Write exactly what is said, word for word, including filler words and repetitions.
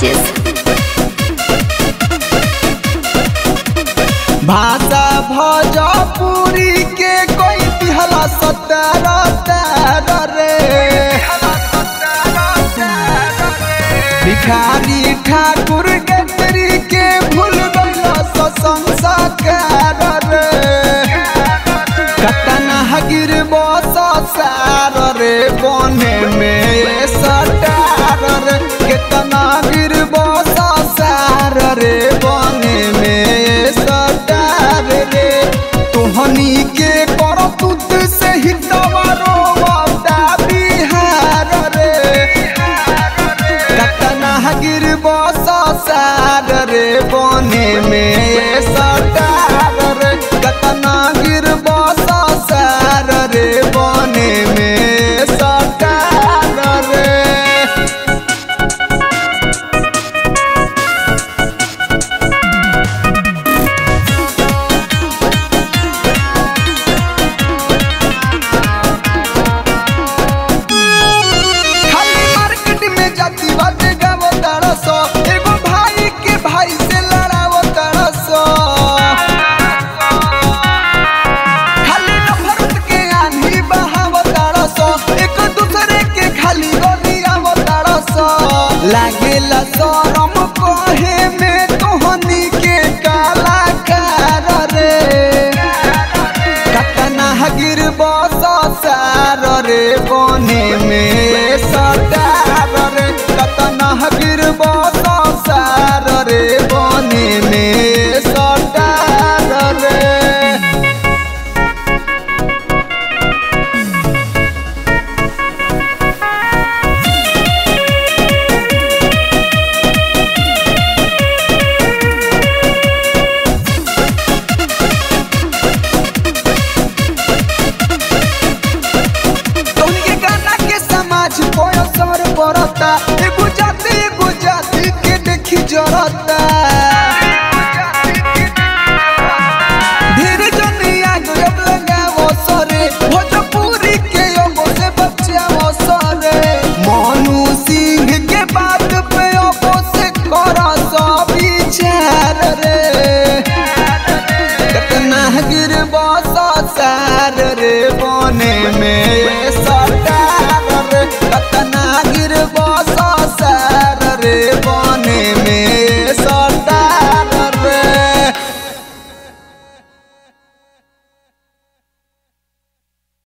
Purchase. भाषा भोजपुरी के कोई दिहला सतारा तारा रे भिखारी ठाकुर गंदरी के भूल गइला संसार रे कतना हगिर बस सार रे बने में सटार रे कितना गिर बस सार रे बने में सटार रे तुहनी के करतूत से ही तवारो वादा बिहार रे कतना गिर बस सार रे बने में सटार रे कतना गिर बस सार रे बने में सटार रे लागेला सर